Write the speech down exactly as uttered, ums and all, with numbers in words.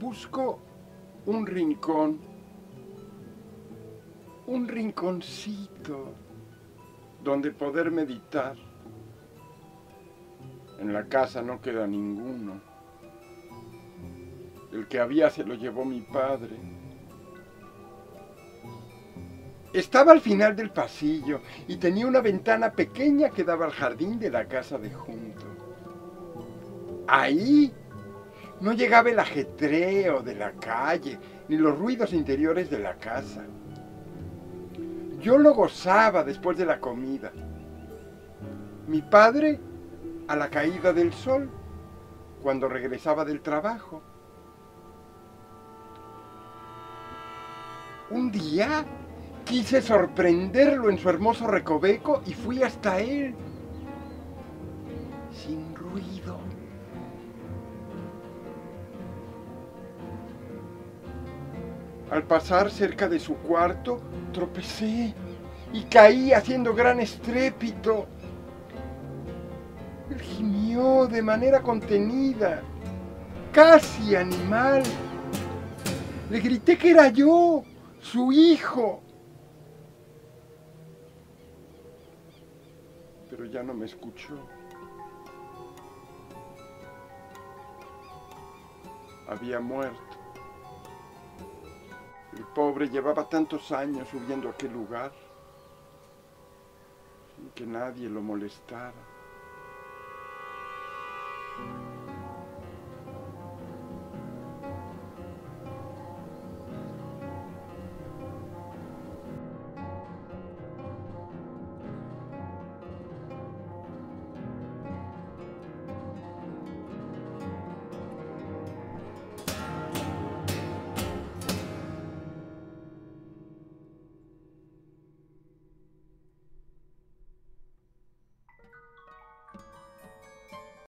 Busco un rincón, un rinconcito donde poder meditar. En la casa no queda ninguno. El que había se lo llevó mi padre. Estaba al final del pasillo y tenía una ventana pequeña que daba al jardín de la casa de junto. Ahí no llegaba el ajetreo de la calle ni los ruidos interiores de la casa. Yo lo gozaba después de la comida. Mi padre a la caída del sol, cuando regresaba del trabajo. Un día quise sorprenderlo en su hermoso recoveco y fui hasta él, sin ruido. Al pasar cerca de su cuarto, tropecé y caí haciendo gran estrépito. Él gimió de manera contenida, casi animal. Le grité que era yo, su hijo. Pero ya no me escuchó. Había muerto. El pobre llevaba tantos años subiendo a aquel lugar sin que nadie lo molestara.